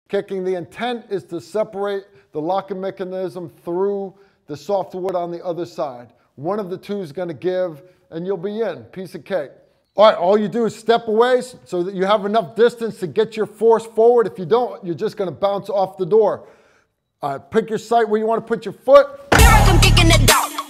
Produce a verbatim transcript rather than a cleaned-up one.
kicking. The intent is to separate the locking mechanism through the softwood on the other side. One of the two is going to give, and you'll be in. Piece of cake. All right, all you do is step away so that you have enough distance to get your force forward. If you don't, you're just going to bounce off the door. All right, pick your site where you want to put your foot. Here I come kicking the dog.